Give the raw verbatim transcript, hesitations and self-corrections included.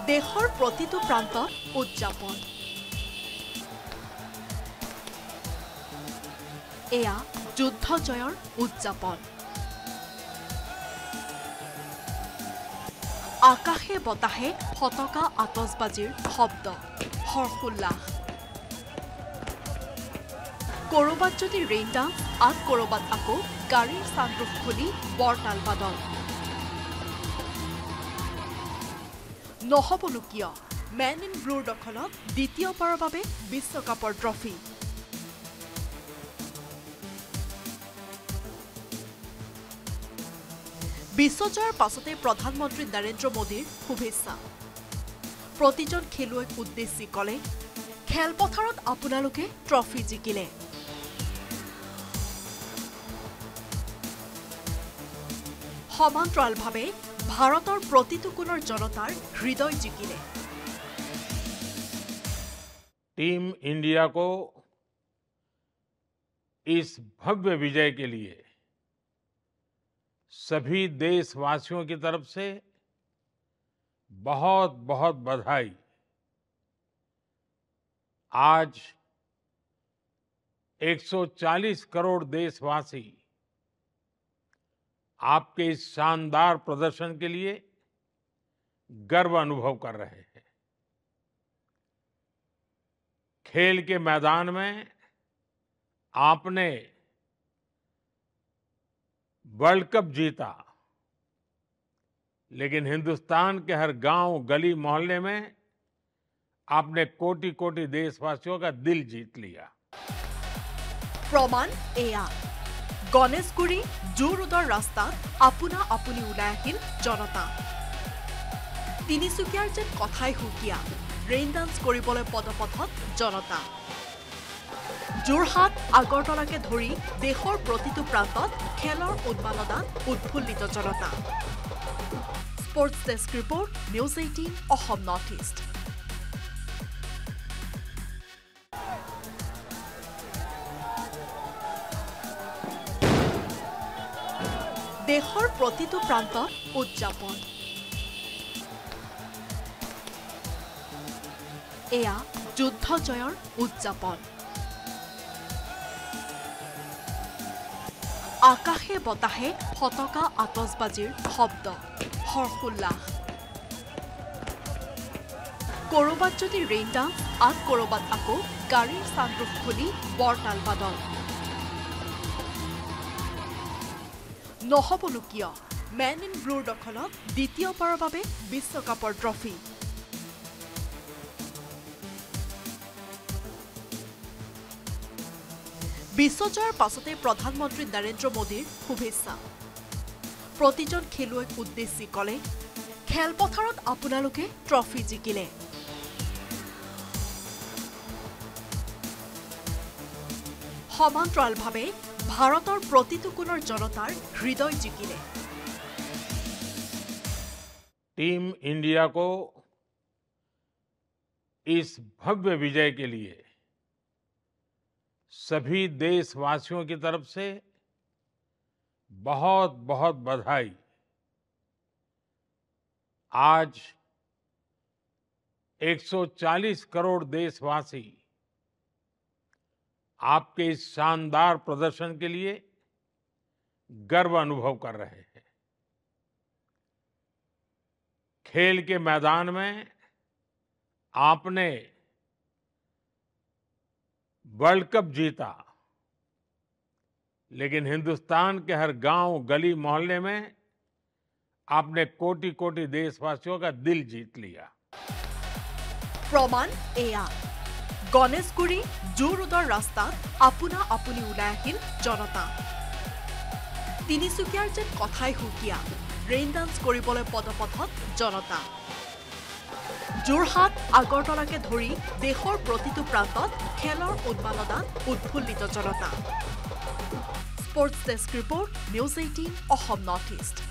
দেশৰ প্ৰতিটো প্ৰান্তত উদযাপন এয়া যুদ্ধ জয়ৰ উদযাপন আকাশে বতাহে ফটকা আতচবাজিৰ শব্দ হৰ্ষোল্লাস কৰবাত যদি ৰেইন ডান্স আন কৰবাত আকৌ গাড়ীৰ চানৰুফ খুলি বৰতাল বাদল নহবনো কিয় মেন ইন ব্লুৰ দখলত দ্বিতীয়বাৰৰ বাবে বিশ্বকাপৰ ট্ৰফি বিশ্বজয়ৰ পাছতে প্ৰধানমন্ত্ৰী নৰেন্দ্ৰ মোদীৰ শুভেচ্ছা প্ৰতিজন খেলুৱৈক উদ্দেশ্যি কলে খেলপথাৰত আপোনালোকে ট্ৰফি জিকিলে সমান্তৰালভাৱে ভাৰতৰ প্ৰতিটো কোণৰ জনতাৰ হৃদয় জিকিলে टीम इंडिया को इस भव्य विजय के लिए सभी देशवासियों की तरफ से बहुत बहुत बधाई। आज एक सौ चालीस करोड़ देशवासी आपके इस शानदार प्रदर्शन के लिए गर्व अनुभव कर रहे हैं। खेल के मैदान में आपने वर्ल्ड कप जीता, लेकिन हिंदुस्तान के हर गांव गली मोहल्ले में आपने कोटि कोटि देशवासियों का दिल जीत लिया। प्रमाण एया गणेशगुरी जू रोडर रास्तात अपना अपनी उलाई आहिल जनता तिनिसुकियार जेन कथाई हुकिया रेन डांस কৰিবলৈ পদপথত জনতা যোৰহাট আগৰতলাকে ধৰি দেশৰ প্ৰতিটো প্ৰান্তত খেলৰ উন্মাদনাত উৎফুল্লিত জনতা sports desk report news eighteen Assam north east দেশৰ প্ৰতিটো প্ৰান্তত উদযাপন এয়া যুদ্ধ জয়ৰ উদযাপন আকাশে বতাহে ফটকা আতচবাজিৰ শব্দ হৰ্ষোল্লাস কৰবাত যদি ৰেইন ডান্স আন কৰবাত আকৌ গাড়ীৰ চানৰুফ খুলি বৰতাল বাদল নহবনো কিয় মেন ইন ব্লুৰ দখলত দ্বিতীয়বাৰৰ বাবে বিশ্বকাপৰ ট্ৰফি বিশ্বজয়ৰ পাছতে প্ৰধানমন্ত্ৰী নৰেন্দ্ৰ মোদীৰ শুভেচ্ছা প্ৰতিজন খেলুৱৈক উদ্দেশ্যি কলে খেলপথাৰত আপোনালোকে ট্ৰফি জিকিলে সমান্তৰালভাৱে ভাৰতৰ প্ৰতিটো কোণৰ জনতাৰ হৃদয় জিকিলে टीम इंडिया को इस भव्य विजय के लिए सभी देशवासियों की तरफ से बहुत बहुत बधाई। आज एक सौ चालीस करोड़ देशवासी आपके इस शानदार प्रदर्शन के लिए गर्व अनुभव कर रहे हैं। खेल के मैदान में आपने वर्ल्ड कप जीता, लेकिन हिंदुस्तान के हर गांव गली मोहल्ले में आपने कोटि कोटि देशवासियों का दिल जीत लिया। प्रमाण एया गणेशगुरी जू रोडर रास्तात अपना अपनी उलाई आहिल जनता तिनिसुकियार जेन कथाई हुकिया रेन डांस কৰিবলৈ পদপথত জনতা যোৰহাট আগৰতলাকে ধৰি দেশৰ প্ৰতিটো প্ৰান্তত খেলৰ উন্মাদনাত উৎফুল্লিত জনতা sports desk report news eighteen Assam north east